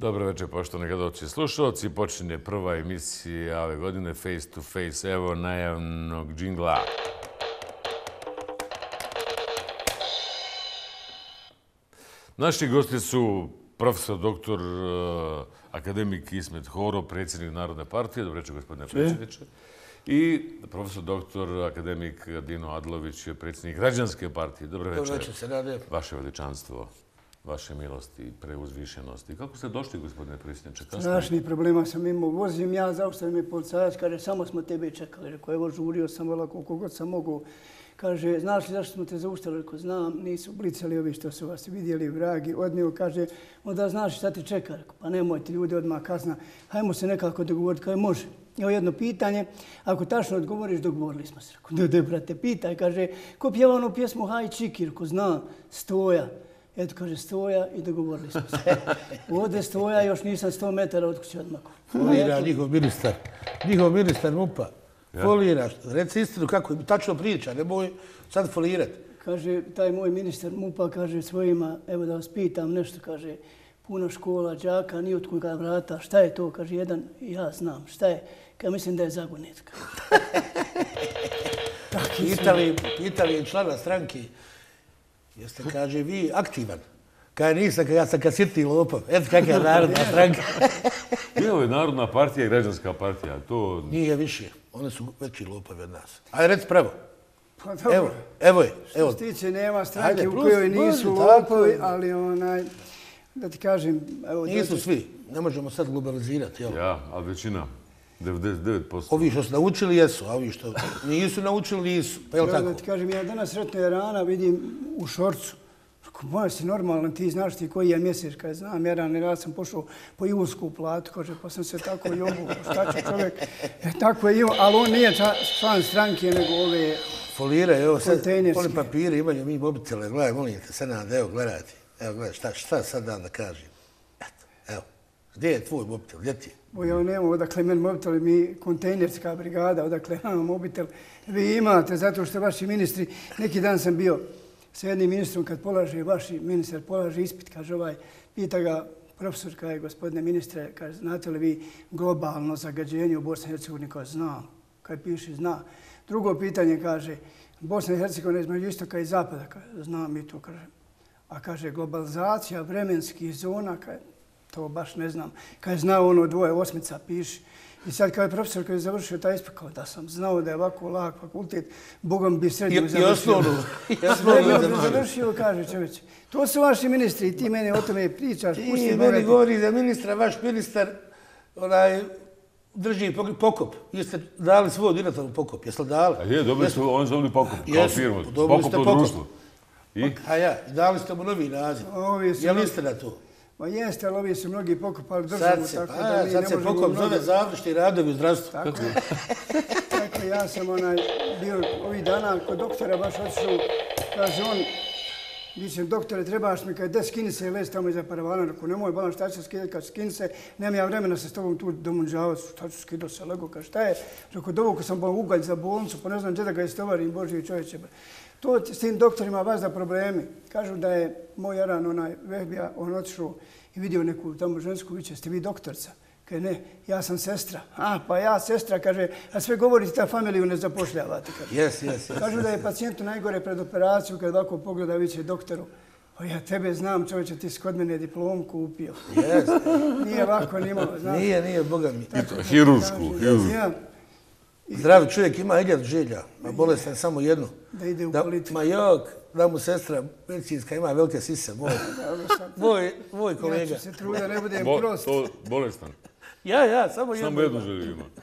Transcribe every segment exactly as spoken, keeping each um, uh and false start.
Dobro večer, poštovani gledalci i slušalci. Počinje prva emisija ove godine Face to Face. Evo najavnog džingla. Naši gosti su profesor doktor akademik Ismet Horo, predsjednik Narodne partije. Dobro večer, gospodine predsjedniče. I profesor doktor akademik Dino Adlović, predsjednik Građanske partije. Dobro večer. Dobro večer, se rade. Vaše veličanstvo, vaše milosti i preuzvišenosti. Kako ste došli, gospodine predsjedniče? Strašnih problema sam imao. Vozim ja, zaustavim me policajac, kaže, samo smo tebe čekali. Rekao, evo, žurio sam vola koliko god sam mogu. Kaže, znaš li zašto smo te zaustavili? Rekao, znam, nisu blicali ovi što su vas vidjeli, vragi. Odnio, kaže, onda znaš šta te čeka? Rekao, pa nemojte ljudi odmah kazna. Hajmo se nekako dogovoriti. Kaže, može. Evo jedno pitanje. Ako tačno odgovoriš, dogovorili smo se. Rekao, da, brate, pitaj. Kaže, ko pjeva onu pjesmu Haj Čiki? Rekao, znam, Stoja. Eto, kaže, Stoja i dogovorili smo se. Ovdje Stoja, još nisam sto metara od kuće odmako. Folira njihov ministar. Njihov ministar MUP-a. Folira. Reci istinu kako tačno priča, ne boj sad folirati. Kaže, taj moj ministar MUP-a kaže svojima, evo da vas pitam nešto, kaže, puno škola, đaka, ni od koga vrata. Šta je to? Kaže, jedan, ja znam. Šta je? Kaže, mislim da je zagonetka. Pitali, pitali je člana stranke. Jeste, kaže, vi aktivan. Kaže, nisam, ja sam kad sitni lopov. Eto kakva je Narodna stranka. Evo je Narodna partija i Građanska partija. To... Nije više. One su veći lopovi od nas. Ajde, reci pravo. Pa dobro. Evo, evo je. Što se tiče, nema stranke u kojoj nisu lopovi, ali onaj, da ti kažem... Nisu svi. Ne možemo sad globalizirati. Ja, ali većina. devedeset devet posto. Ovi što su naučili jesu, a ovi što nisu naučili nisu. Pa je li tako? Da ti kažem, ja danas sretno je rana, vidim u šorcu. Moja si normalan, ti znaš ti koji je mjesec, kad znam, jer ja sam pošao po julsku platu, kaže, pa sam se tako i obuo, šta će čovjek, e, tako je imao, ali on nije član stranke, nego ove folira, evo, sad, oni papiri imaju mi mobitele, gledaj, molim te, sad nam, evo, gledajte, evo, gledaj, šta, šta sad dan da kažem, eto, evo, gdje je tvoj mobitel, gdje ti je? Bo ja nemam odakle meni mobitel, mi kontejnerska brigada, odakle imam mobitel, vi imate, zato što vaši ministri, neki dan sam bio sa jednim ministrom, kad polaže, vaši ministar polaže ispit, kaže ovaj, pita ga profesor, kaže, gospodine ministre, kaže, znate li vi globalno zagađenje u Bosni i Hercegovini? Kaže, znam. Kaže, piše, zna. Drugo pitanje, kaže, Bosna i Hercegovina između istoka i zapada, kaže, znam i to, kaže. A kaže, globalizacija vremenskih zona, kaže, to baš ne znam. Kaže, zna ono dvoje osmica, piše. I sad kao je profesor koji je završio taj ispit, kao da sam znao da je ovako lak fakultet, Bogom bi srednju završio. I osnovnu. I osnovnu bi završio, kaže čovječ. To su vaši ministri i ti mene o tome pričaš. Ti meni govori za ministra, vaš ministar onaj, drži pokop. Jeste dali svoj direktor u pokop, jeste li dali? A je, dobili su, oni su dobili pokop kao firmu. Pokop u društvu. I? A ja, dali ste mu novi naziv. Je li istina to? Ma jeste, ali ovi su mnogi pokopali državu, tako da mi ne možemo... Sad se pokop zove završni radovi u zdravstvu. Tako, tako ja sam onaj bio ovih dana kod doktora baš otišao, kaže on, mislim, doktore, trebaš mi, kada skini se i lez tamo iza paravana, rekao, nemoj balan, šta će skidati, kad skini se, nemam ja vremena se s tobom tu domunđavati, šta ću skidao se, lego, kaže, šta je? Rekao, dovukao sam bol ugalj za bolnicu, pa ne znam gdje da ga istovarim, Božji čovječe. To s tim doktorima vas da problemi. Kažu da je moj jaran, onaj Vehbija, on otišao i vidio neku tamo žensku, viće, ste vi doktorca? Kaže, ne, ja sam sestra. A, pa ja sestra, kaže, a sve govorite da familiju ne zapošljavate. Jes, jes, jes. Kažu da je pacijentu najgore pred operaciju, kad ovako pogleda, viće, doktoru, pa ja tebe znam, čovječe, ti si kod mene diplom kupio. Jes. Nije ovako nimalo, znaš. Nije, nije, Boga mi. Hirursku, hirursku. Zdravi čovjek ima hiljadu želja, a bolestan samo jednu. Da ide u politiku. Ma jok, da mu sestra medicinska ima velike sise, moj. Moj, moj kolega. Ja ću se truda, ne budem prost. Bolestan. Ja, ja, samo jednu. Samo jednu želju ima.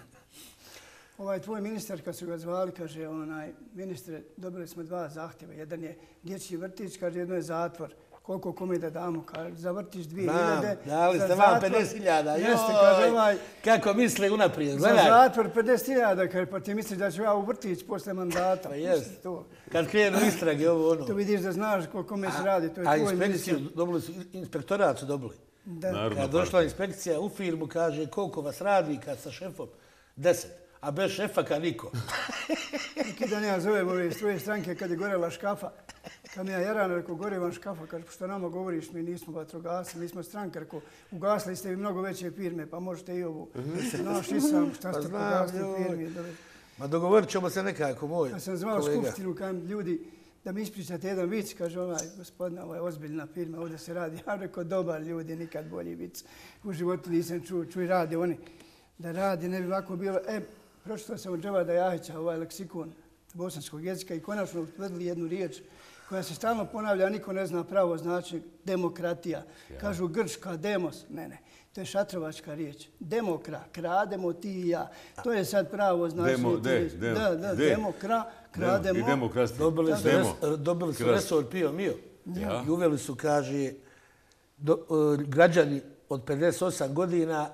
Ovaj tvoj ministar, kad su ga zvali, kaže, onaj, ministre, dobili smo dva zahtjeva. Jedan je dječji vrtić, kaže, jedno je zatvor. Koliko kome da damo, kaže, za vrtić dvije hiljade. Dali ste vam pedeset hiljada. Jeste, kaže, ovaj... Kako misle unaprijed, gledaj. Za zatvor pedeset hiljada, kaže, pa ti misliš da ću ja u vrtić posle mandata. Pa jest. Kad krenu istrage, ovo ono. To vidiš da znaš kome se radi, to je tvoj ministar. A inspekciju dobili su, inspektorat su dobili. Da. Kad došla inspekcija u firmu, kaže, koliko vas radi kad sa šefom? Deset. A bez šefa kad niko. Neki dan ja zovem ove svoje stranke kad je gorela škafa. Kad mi ja Jarana rekao, gore vam škafa, kaže, pošto nama govoriš, mi nismo vatrogasci, mi smo stranka, rekao, ugasili ste vi mnogo veće firme, pa možete i ovu. Znaš, nisam, šta ste pogasili firme. Ma dogovorit ćemo se nekako, moj kolega. Ja sam zvao skupštinu, kajem ljudi, da mi ispričate jedan vic, kaže onaj, gospodina, ovo je ozbiljna firma, ovdje se radi. Ja rekao, dobar ljudi, nikad bolji vic. U životu nisam čuo, čuj, radi oni. Da radi, ne bi ovako bilo. E, pročitao sam od Džavada Jahića, ovaj leksikon bosanskog jezika i konačno utvrdili jednu riječ koja se stalno ponavlja, a niko ne zna pravo znači demokratija. Kažu grčka, demos. Ne, ne. To je šatrovačka riječ. Demokra, krademo ti i ja. To je sad pravo značenje. De, de, da, da, demokra, krademo. I demokratski. Dobili su, res, dobili su resor Pio Mio. Ja. I uveli su, kaže, do, uh, građani od pedeset osam godina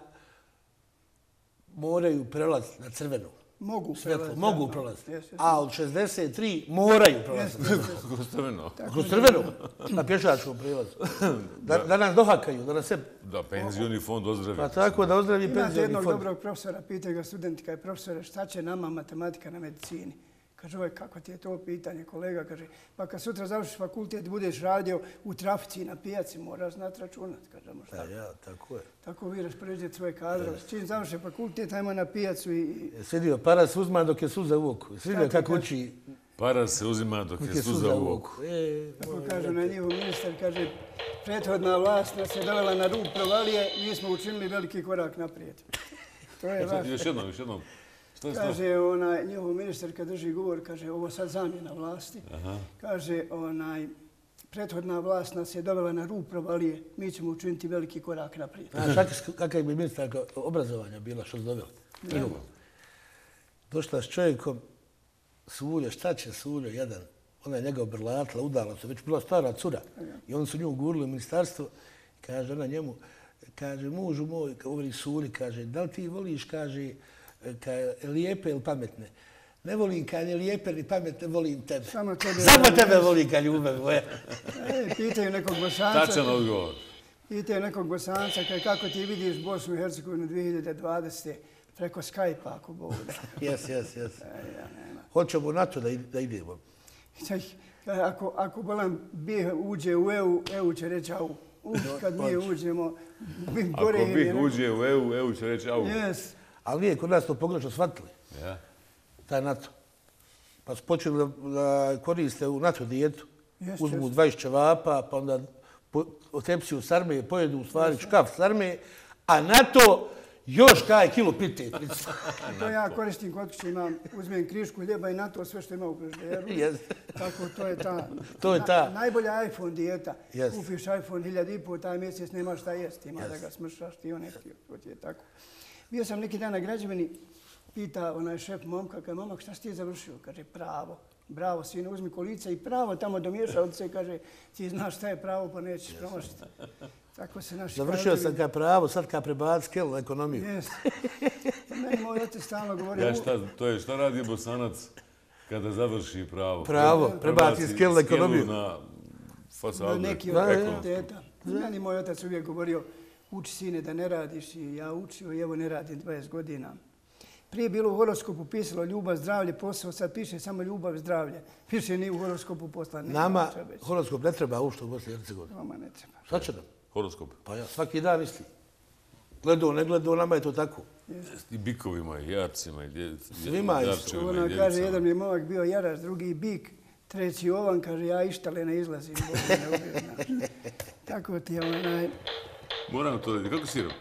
moraju prelaziti na crvenu. Mogu prelaziti. Mogu prelaziti. A od šezdeset tri moraju prelaziti. Kroz crveno. Kroz crveno. Na pješačkom prilazu. Da, da nas dohakaju, da nas se... Da, penzioni fond ozdravi. Pa tako da ozdravi penzioni fond. Imate jednog dobrog profesora, pitaju ga studenti, kaj profesore, šta će nama matematika na medicini? Kaže, ovaj, kako ti je to pitanje, kolega? Kaže, pa kad sutra završiš fakultet, budeš radio u trafici na pijaci, moraš znati računat. Kažemo, šta? Da, ja, tako je. Tako vi raspoređujete svoje kadrove. Čim završi fakultet, ajmo na pijacu i... Svidio, para se uzma dok je suza u oku. Svidio kako uči... Para se uzima dok je suza u oku. Tako kaže na njihov ministar, kaže, prethodna vlast nas je dovela na rub provalije, mi smo učinili veliki korak naprijed. To je vaš... Još jednom, još jednom. Kaže onaj njihov ministar kad drži govor, kaže ovo sad zamjena vlasti. Aha. Kaže onaj prethodna vlast nas je dovela na rub provalije, mi ćemo učiniti veliki korak naprijed. A kakav bi ministarka obrazovanja bila što se dovela? Njihovo. Došla s čovjekom Suljo, šta će Suljo jedan? Ona je njega obrlatila, udala se, već bila stara cura. I oni su nju ugurili u ministarstvo. Kaže ona njemu, kaže mužu moj, govori Sulji, kaže da li ti voliš, kaže, lijepe ili pametne. Ne volim kad je lijepe ili pametne, volim tebe. Samo tebe, Samo tebe volim kad ljubav moja. E, pitaju nekog Bosanca. Tačan odgovor. Pitaju nekog Bosanca kako ti vidiš Bosnu i Hercegovinu dvije hiljade dvadesete. Preko Skype-a, ako Bogu da. Jes, jes, jes. Hoćemo na to da idemo. Ako, ako Bolan uđe u E U, E U će reći au. Kad mi uđemo, gore Ako Bih uđe u E U, E U će reći au. Yes. Ali nije kod nas to pogrešno shvatili. Ja. Taj NATO. Pa su počeli da, da koriste u NATO dijetu. Yes, uzmu yes. dvadeset čevapa, pa onda otepsiju sarme, pojedu u stvari yes, škaf sarme, a NATO još kaj kilo pite. To ja koristim kod kuće, imam, uzmem krišku ljeba i NATO sve što ima u frižideru. Yes. Tako to je ta, to je ta. Na, najbolja iPhone dijeta. Yes. Kupiš iPhone hiljadu i pol, taj mjesec nemaš šta jesti, ima yes. da ga smršaš ti on htio. To ti je tako. Bio sam neki dan na građevini, pita onaj šef momka, kaže, momak, šta si ti završio? Kaže, pravo. Bravo, sine, uzmi kolica i pravo tamo domiješao se, kaže, ti znaš šta je pravo, pa nećeš promašiti. Tako se naši... Završio sam kao pravo, sad kao prebac kel na ekonomiju. Jes. Meni moj otac stalno govorio... Ja šta, to je, šta radi Bosanac kada završi pravo? Pravo, prebaci skel na ekonomiju. Na fasadu. Na neki od fakulteta. Meni moj otac uvijek govorio, uči sine da ne radiš i ja učio i evo ne radim dvadeset godina. Prije bilo u horoskopu pisalo ljubav, zdravlje, posao, sad piše samo ljubav, zdravlje. Piše ni u horoskopu posla. Nama horoskop ne treba ušto u Bosni i Hercegovini. Nama ne treba. Šta će nam? Horoskop? Pa ja, svaki dan isti. Gledao, ne gledao, nama je to tako. I bikovima, i jarcima, i djecima. Svima isto. Ona kaže, jedan mi je momak bio jarac, drugi bik, treći ovan, kaže, ja ištale ne izlazim. Tako ti je onaj... Moram to da kako siram?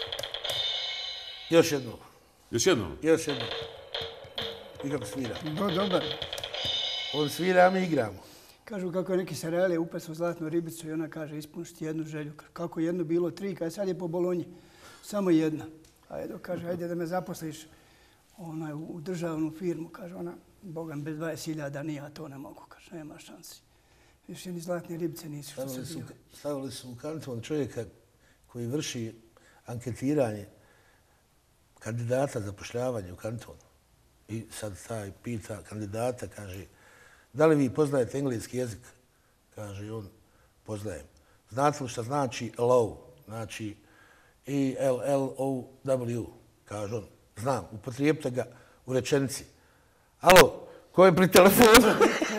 Još jedno. Još jednom? Još jednom. I kako svira? Do, dobar. On svira, a mi igramo. Kažu kako je neki Sarajle upasao zlatnu ribicu i ona kaže ispuniš ti jednu želju. Kako jedno bilo tri, kada sad je po Bolonji. Samo jedna. Ajde, kaže, ajde da me zaposliš onaj, u državnu firmu. Kaže ona, Bogam, bez dvadeset hiljada ni ja to ne mogu. Kaže, nema šansi. Više ni zlatne ribice nisu što se bio. Stavili su u kanton čovjeka koji vrši anketiranje kandidata za zapošljavanje u kantonu. I sad taj pita kandidata, kaže, da li vi poznajete engleski jezik? Kaže on, poznajem. Znate li šta znači low? Znači E L L O W. Kaže on, znam, upotrijebite ga u rečenici. Alo, Ko je pri telefonu?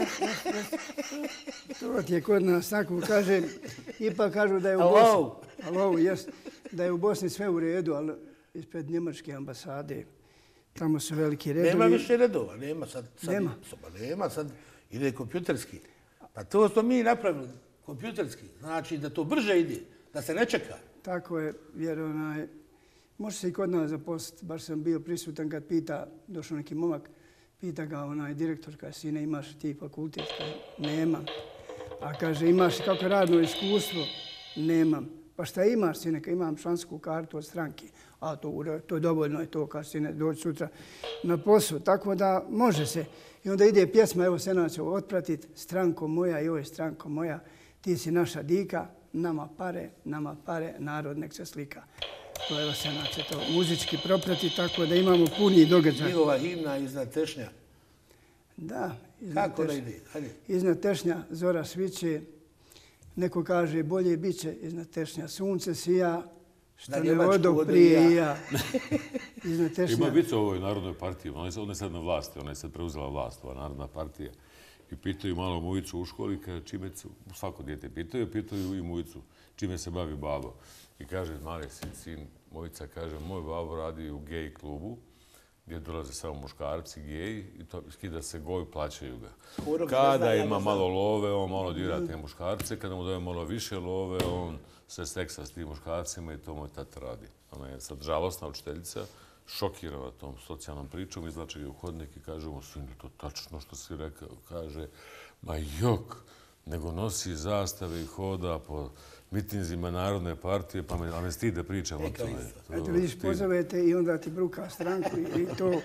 To ti je kod nas tako, kaže, ipak kažu da je u Alo. Bosni, alo, jest, da je u Bosni sve u redu, ali ispred njemačke ambasade, tamo su veliki redovi. Nema više redova, nema sad. sad Nema. Sad, nema, sad ide kompjuterski. Pa to smo mi napravili, kompjuterski. Znači da to brže ide, da se ne čeka. Tako je, jer onaj, može se i kod nas zaposliti, baš sam bio prisutan kad pita, došao neki momak, pita ga onaj direktor, kaže, sine, imaš ti fakultet? Kaže, nemam. A kaže, imaš kako radno iskustvo? Nemam. Pa šta imaš, sine? Kaže, imam člansku kartu od stranke. A to, to je dovoljno, je to, kaže, sine, doći sutra na posao. Tako da može se. I onda ide pjesma, evo Senat će ovo otpratit, stranko moja, joj, stranko moja, ti si naša dika, nama pare, nama pare, narod nek se slika. To evo Senat će to muzički proprati, tako da imamo puni događaj. Njihova himna iznad tešnja. Da, iznad Kako da tešnja. ide? Hajde. Iznad tešnja zora sviće, neko kaže bolje biće, iznad tešnja sunce sija, što Na ne Njemačku odo ode prije i i ja. ja. Iznad Ima tešnja. vica u ovoj Narodnoj partiji. Ona je, ona je sad na vlasti, ona je sad preuzela vlast, ova Narodna partija. I pitaju malo Mujicu u školi, kaže, čime se, svako dijete pitaju, pitaju i Mujicu, čime se bavi babo. I kaže, mali sin, sin Mujica, kaže, moj babo radi u gej klubu, gdje dolaze samo muškarci, geji, i to skida se goj, plaćaju ga. Skoro ga ne Kada zna, ja ima ne malo love, on malo dira te muškarce, kada mu daje malo više love, on se seksa s tim muškarcima i to moj tata radi. Ona je sad žalostna učiteljica, šokirana tom socijalnom pričom, izlače ga u hodnik i kaže mu, sin, je to tačno što si rekao? Kaže, ma jok, nego nosi zastave i hoda po mitinzima Narodne partije, pa me, a me stid da pričam o tome. To Eto vidiš, stid. pozovete i onda ti bruka stranku i, i to.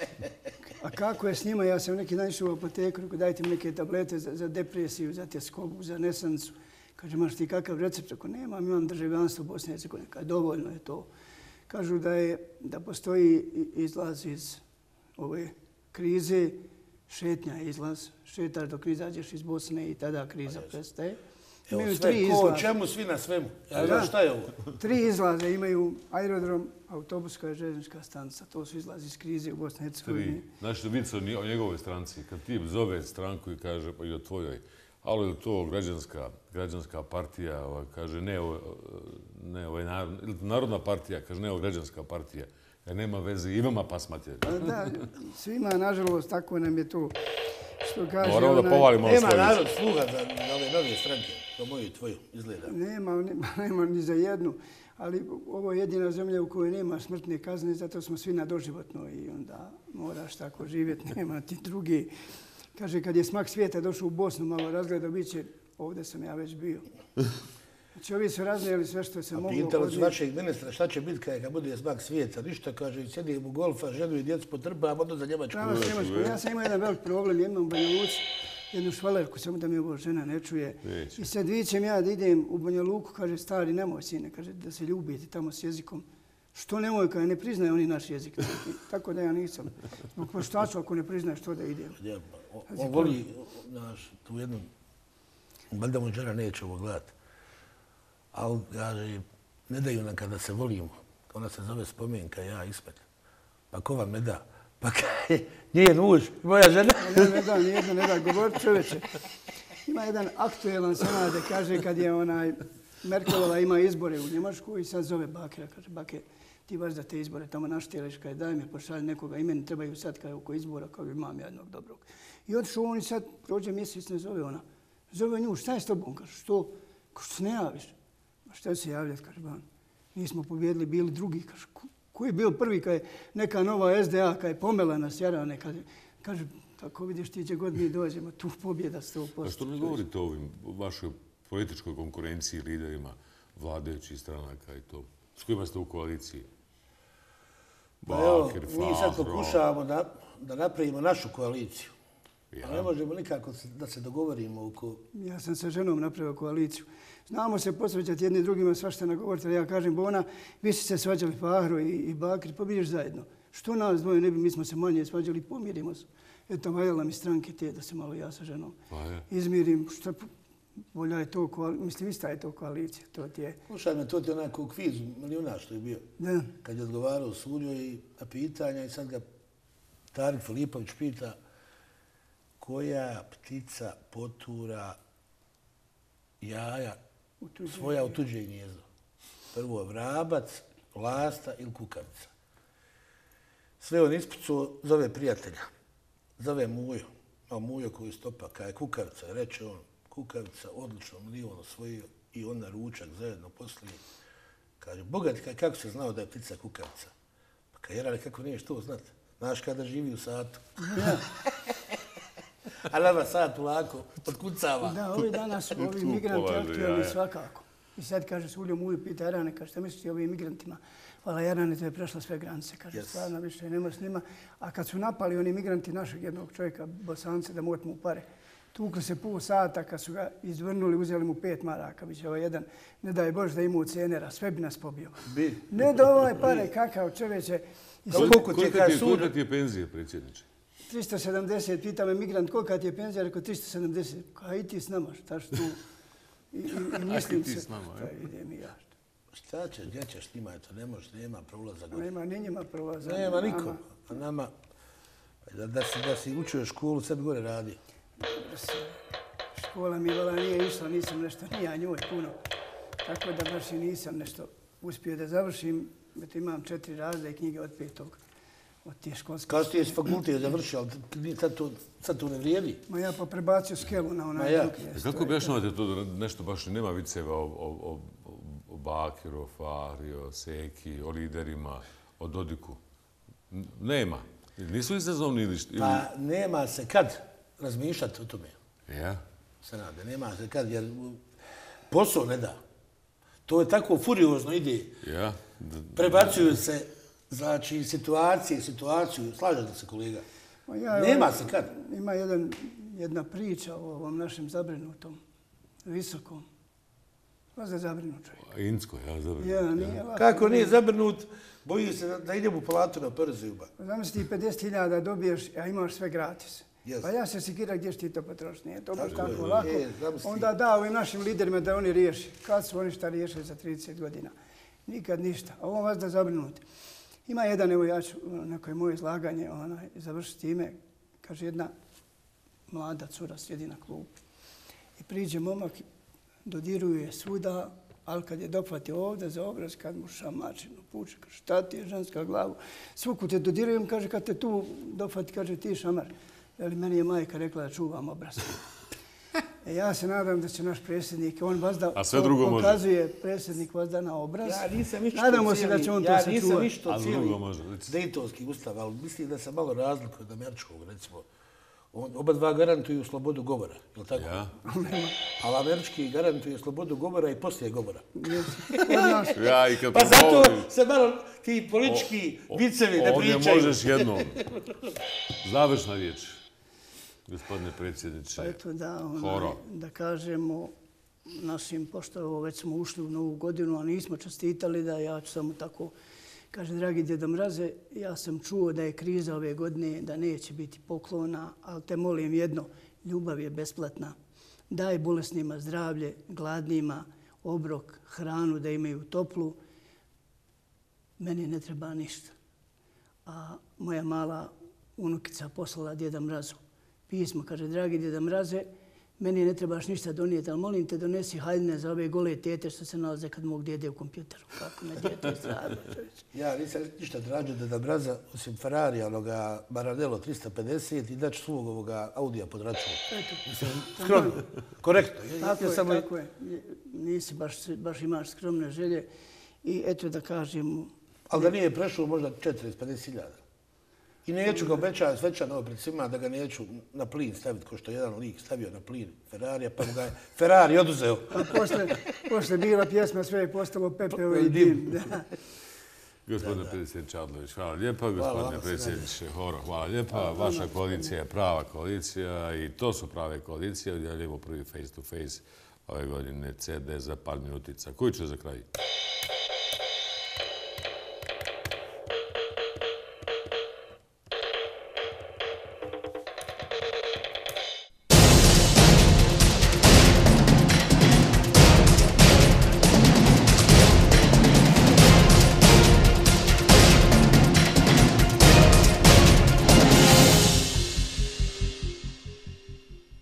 A kako je s njima? Ja sam neki dan išao u apoteku, rekao, dajte mi neke tablete za, za depresiju, za tjeskobu, za nesancu. Kaže, imaš ti kakav recept? Rekao, nemam, imam državljanstvo Bosne i Hercegovine. Kaže, dovoljno je to. Kažu da, je, da postoji izlaz iz ove krize, šetnja je izlaz. Šetaš dok izađeš iz Bosne i tada kriza prestaje. Evo, Imaju sve, tri ko, izlaza. čemu, svi na svemu. Ja Da. znam šta je ovo? Tri izlaza imaju aerodrom, autobuska i željeznička stanica. To su izlazi iz krize u Bosni i Tri. Hercegovini. Znači, vic o njegovoj stranci, kad ti zove stranku i kaže, pa i o tvojoj, ali je to građanska, građanska partija, ovaj, kaže, ne, ovo, ne, ovaj, narod- Narodna partija, kaže, ne, ovo građanska partija, jer nema veze, imama pasmate. Pa da, svima, nažalost, tako nam je to. Što kaže Moramo da onaj- povalimo malo Nema svoje narod sluga za, za ove nove stranke, to moju i tvoju izgleda. Nema, nema, nema ni za jednu, ali ovo je jedina zemlja u kojoj nema smrtne kazne, zato smo svi na doživotno i onda moraš tako živjeti, nema ti drugi. Kaže, kad je smak svijeta došao u Bosnu, malo razgledao, bit će, ovdje sam ja već bio. Znači, ovi su raznijeli sve što se A moglo. pitali od su njih. vašeg ministra šta će biti kada kad bude smak svijeta. Ništa, kaže, sjedim u golfa, ženu i djecu potrpam, onda za Njemačku. Pravo s Njemačkom. Ja sam imao jedan velik problem, jednom u Banja Luci, jednu švalerku, samo da mi ovo žena ne čuje. Neće. I sad vićem ja da idem u Banja Luku, kaže, stari, nemoj sine, kaže, da se ljubite tamo s jezikom. Što nemoj, kaže, ne priznaje oni naš jezik. I tako da ja nisam. Zbog proštaču, ako ne priznaje, što da idem. Ja, on, on voli naš, tu jednu, valjda mu žena neće ovo gledati. Ali, kaže, ne daju nam kada se volimo. Ona se zove Spomenka, ja ispred. Pa ko vam ne da? Pa kaj, njen muž, moja žena. Ne, ne da, nijedno ne da. Govor čoveče. Ima jedan aktuelan senat da kaže kad je onaj Merkelova ima izbore u Njemačku i sad zove Bakira. Kaže, Bake, ti baš da te izbore tamo naštijeliš, kaže, daj mi pošalj nekoga i meni trebaju sad kaj oko izbora, kao imam jednog dobrog. I otišao on i sad prođe mjesec, ne zove ona. Zove nju, šta je s tobom? Kaže, što? Kaže, što se ne javiš? Ma šta se javljati? Kaže, ban, nismo pobjedili, bili drugi. Kaže, ko, ko je bio prvi kad je neka nova S D A, kad je pomela nas jarane? Kaže, kaže, tako vidiš ti gdje god mi dođemo, tu pobjeda sto posto. A što ne govorite o ovim vašoj političkoj konkurenciji, liderima vladajućih stranaka i to? S kojima ste u koaliciji? Pa evo, Bakir, mi sad Fahro. pokušavamo da, da napravimo našu koaliciju. Ja. A ne možemo nikako se- da se dogovorimo oko... Ja sam sa ženom napravio koaliciju. Znamo se posvećati jedni drugima, svašta nagovoriti, ali ja kažem, Bona, vi ste se svađali Fahro i, i Bakir, pa vidiš zajedno. Što nas dvoje ne bi, mi smo se manje svađali, pomirimo se. Eto, valjala mi stranke te da se malo ja sa ženom Pa je. izmirim. Šta, bolja je to, koalicija, mislim, ista je to koalicija, to ti je. Slušaj me, to ti je onako u kvizu milijuna što je bio. Da. Kad je odgovarao Suljo i na pitanja i sad ga Tarik Filipović pita koja ptica potura jaja svoja u tuđe gnijezdo? Prvo vrabac, lasta ili kukavica. Sve on ispucao, zove prijatelja. Zove Mujo. A Mujo koji stopa, kada je kukavica, reče on, kukavica, odlično, milion osvojio i on na ručak zajedno poslije. Kaže, bogat, kako se znao da je ptica kukavica? Pa kaj Jerane, kako niješ to znat? Znaš kada živi u satu. A nama sat lako odkucava. Da, ovi danas su ovi migranti aktualni svakako. I sad kaže Suljo Muju, pita Jarane, kaže, šta misliš o ovim migrantima? Hvala Jarane, to je prešla sve granice. Kaže, stvarno više nema s njima. A kad su napali oni migranti našeg jednog čovjeka, Bosance, da mu otmu pare, tukli se pol sata, kad su ga izvrnuli, uzeli mu pet maraka. Biće ovaj jedan, ne daj Bož da ima u cenera, sve bi nas pobio. Bi. Ne da ovaj pare, kakav čovječe. Kolika ti je penzija, predsjedniče? tristo sedamdeset, pita me migrant, kolika ti je penzija, rekao tristo sedamdeset. Kaj i ti s nama, šta što tu? I mislim se, šta idem i ja. Šta ćeš, gdje ćeš s njima, eto, ne možeš, nema prolaza. Nema ni njima prolaza. Nema niko. A nama, da si učio školu, sve bi gore radio. Škola mi vala nije išla, nisam nešto, nije njoj puno. Tako da baš i nisam nešto uspio da završim. Imam četiri razrede knjige od petog. Od tije školske. Kao ti je fakultet završio, ali sad to ne vrijedi? Ma ja pa prebacio skelu na onaj drugi. Kako objašnjavate to da nešto baš nema viceva o Bakiru, o Fahri, o Seki, o liderima, o Dodiku? Nema. Nisu izazovni ili... Pa nema se kad razmišljati o tome. Ja? Senade, nema se kad, jer posao ne da. To je tako furiozno ide. Ja? Prebacuju se, znači, situacije, situaciju. Slažete se, kolega? Nema se kad. Ima jedna priča o ovom našem zabrinutom, visokom. Vas je zabrinut čovjek. Insko, ja zabrinut. Ja, nije lako. Kako nije zabrinut? Boji se da idem u palatu na Przuba. Zamisli ti pedeset hiljada dobiješ, a imaš sve gratis. Pa ja se sikira gdje će ti to potrošiti. Nije to baš tako lako. Onda da ovim našim liderima da oni riješi. Kad su oni šta riješili za trideset godina? Nikad ništa. A ovo vas da zabrinuti. Ima jedan, evo ja ću neko je moje izlaganje završiti time. Kaže jedna mlada cura sjedi na klupi. I priđe momak, dodiruje svuda, ali kad je dohvatio ovdje za obraz, kad mu šamačinu puče, kaže, šta ti je ženska glavu? Svuku te dodirujem, kaže, kad te tu dohvati, kaže, ti šamar. Jeli, meni je majka rekla da čuvam obraz. E, ja se nadam da će naš predsjednik, on vas da pokazuje predsjednik vas da na obraz. Ja nisam išao Nadamo se da će on to sačuvati. Ja nisam išao cijeli Dejtonski ustav, ali mislim da se malo razlikuje od američkog, recimo. Oba dva garantuju slobodu govora, je li tako? Ja. Ali američki garantuju slobodu govora i poslije govora. Ja, i kad pa zato se malo ti politički vicevi ne pričaju. Ovdje možeš jednom. Završna riječ, gospodine predsjedniče. Pa eto da, da kažemo našim, pošto već smo ušli u novu godinu, a nismo čestitali da ja ću samo tako. Kaže, dragi Djedo Mraze, ja sam čuo da je kriza ove godine, da neće biti poklona, ali te molim jedno, ljubav je besplatna. Daj bolesnima zdravlje, gladnima, obrok, hranu da imaju toplu. Meni ne treba ništa. A moja mala unukica poslala Djeda Mrazu pismo. Kaže, dragi Djeda Mraze, meni ne trebaš ništa donijeti, ali molim te donesi haljine za ove gole tete što se nalaze kad mog djede u kompjuteru. Kako me djete strada, čovječe. Ja nisam ništa drađo Djeda Mraza, osim Ferrari, onoga Maranello tristo pedeset i da ću svog ovoga Audija pod račun. Skromno, korektno. Tako je, tako je. Nisi baš imaš skromne želje. I eto da kažem... Ali da nije prešao možda četrdeset do pedeset hiljada. I neću ga obećati svečano pred svima da ga neću na plin staviti, ko što je jedan lik stavio na plin Ferrarija, pa mu ga je Ferrari oduzeo. A posle bila pjesma, sve je postalo pepeo i dim. Gospodine predsjedniče Adlović, hvala lijepa. Gospodine predsjedniče Horo, hvala lijepa. Vaša koalicija je prava koalicija i to su prave koalicije. Udjeljujemo prvi face to face ove godine C D za par minutica. Koji će za kraj?